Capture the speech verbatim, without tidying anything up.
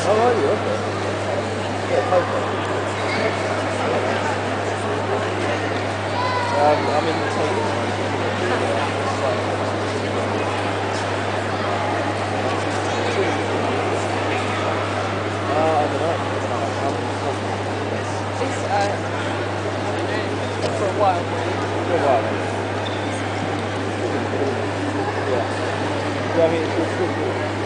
Oh, are you? Okay. Yeah, poker. Um, I'm in the table. Uh, I don't know. I don't know. Um, It's uh, for a while. for a while. Yeah. Yeah, I mean, it's, it's, it's,